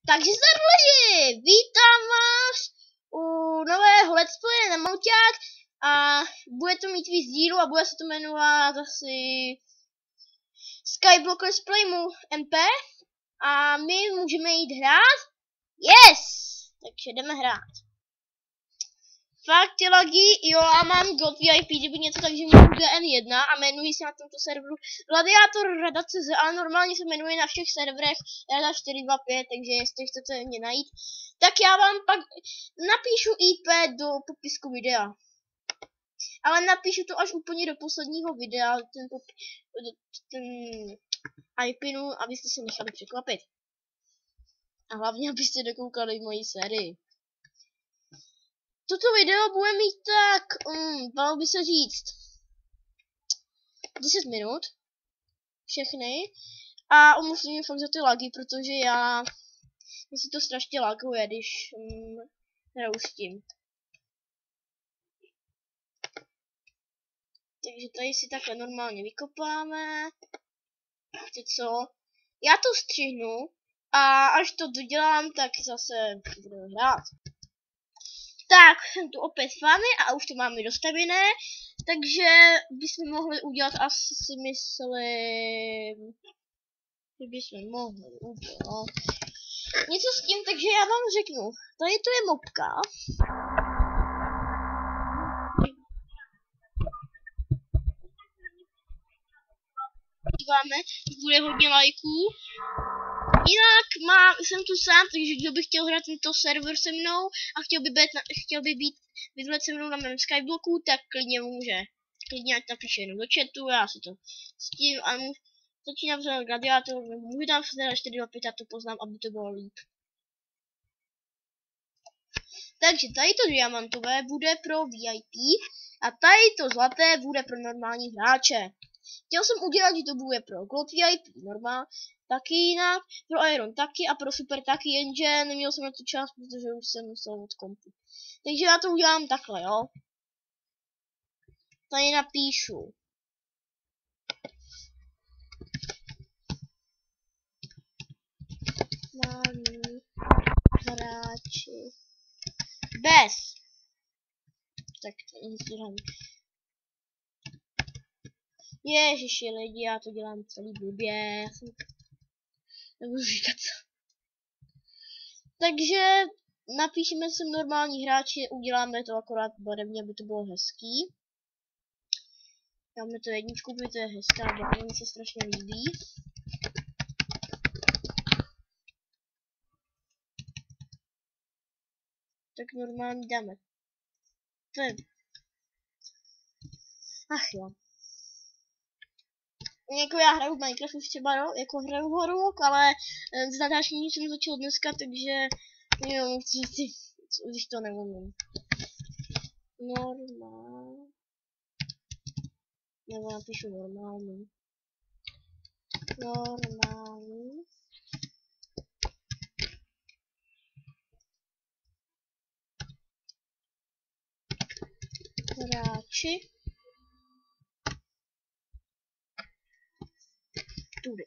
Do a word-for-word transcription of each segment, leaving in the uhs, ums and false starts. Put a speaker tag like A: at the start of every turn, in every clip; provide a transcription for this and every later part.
A: Takže zdar lidi, vítám vás u nového let's play na Mouťák a bude to mít víc dílů a bude se to jmenovat asi Skyblockers Playmu M P a my můžeme jít hrát. Yes! Takže jdeme hrát. Fakt ty lagy, jo, a mám God V I P, kdyby něco, takže můžu G N jedna a jmenuji se na tomto serveru Gladiator Rada tečka cz, ale normálně se jmenuje na všech serverech Rada čtyři dva pět, takže jestli chcete mě najít, tak já vám pak napíšu I P do popisku videa. Ale napíšu to až úplně do posledního videa, ten, ten I P nu, abyste se nechali překvapit. A hlavně, abyste dokoukali moji sérii. Toto video bude mít tak, um, dalo by se říct, deset minut, všechny, a omluvím mě fakt za ty lagy, protože já, mě si to strašně laguje, když um, hraju s tím. Takže tady si takhle normálně vykopáme, víte co, já to střihnu a až to dodělám, tak zase budeme hrát. Tak, jsem tu opět s vámi a už to máme dostavené, takže bychom mohli udělat asi si myslím, že bychom mohli udělat něco s tím, takže já vám řeknu, tady to je mopka. Díváme, bude hodně lajků. Jinak mám, jsem tu sám, takže kdo by chtěl hrát tento server se mnou a chtěl by být, na, chtěl by být bydlet se mnou na mém Skyblocku, tak klidně může. Klidně ať napíše jenom do chatu, já si to s tím a mu, začínám se Gladiator, můžu tam se čtyři dva pět, já to poznám, aby to bylo líp. Takže tady to diamantové bude pro V I P a tady to zlaté bude pro normální hráče. Chtěl jsem udělat, že to bude pro Gold V I P normál, taky jinak, pro Iron taky a pro Super taky, jenže neměl jsem na tu čas, protože už jsem musel od kompu. Takže já to udělám takhle, jo. Tady napíšu. Máme hráči bez. Tak to dělám. Ježiši lidi, já to dělám celý blbě, já jsem... Nebudu říkat co. Takže napíšeme sem normální hráči, uděláme to akorát barevně, aby to bylo hezký. Dáme to jedničku, protože to je hezká, barva mi se strašně líbí. Tak normálně dáme. To je... Ach jo. Jako já hraju v Minecraftu třeba, no, jako hraju horuk, ale z natáčení jsem začal dneska, takže jo, chci si, když to neumím. Normál. Nebo napíšu normální. Normální. Hráči. Tudy.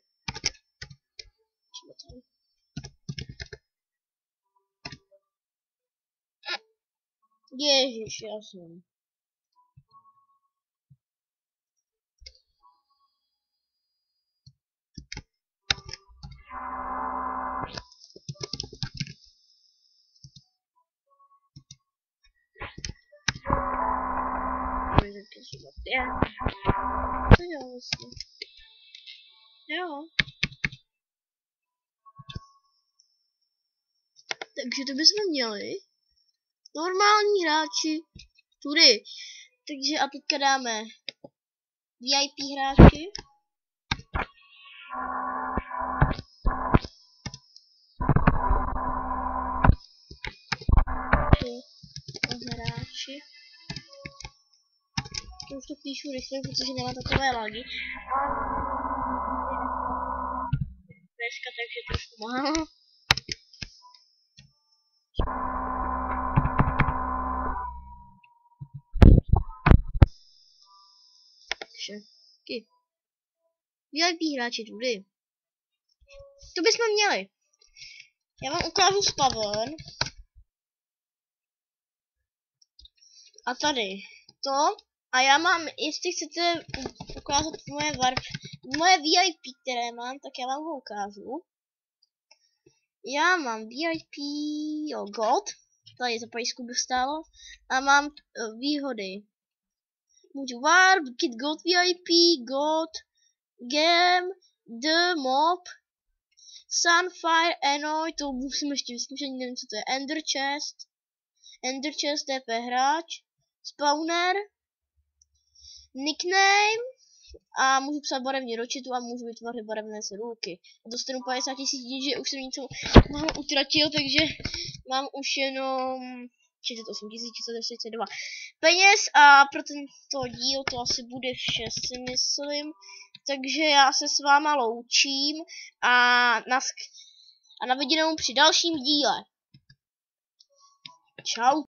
A: Ježiš, já jsem. Jo, vlastně. Jo. Takže to bychom měli. Normální hráči. Tudy. Takže a teďka dáme V I P hráči. Hráči. To už to píšu rychle, protože nemá takové lagy. Dneska, takže trošku málo. Takže, taky. V I P hráči tudy. To bychom měli. Já vám ukážu spawn. A tady to. A já mám, jestli chcete ukázat moje warp, moje V I P, které mám, tak já vám ho ukážu. Já mám V I P, jo, Gold, tady za pajsku by stálo, a mám uh, výhody. Můžu Warp, Kit Gold V I P, God, Game, The Mob, Sunfire, Enoy, to musím ještě vyzkoušet, nevím co to je, Ender Chest, Ender Chest, T P hráč, Spawner, Nickname, a můžu psát barevně do chatu a můžu vytvořit barevné cedulky. A dostanu padesát tisíc dní, že už jsem něco mám utratil, takže mám už jenom třicet osm tisíc třicet dva peněz a pro tento díl to asi bude vše, si myslím. Takže já se s váma loučím a na, a na viděnou při dalším díle. Čau.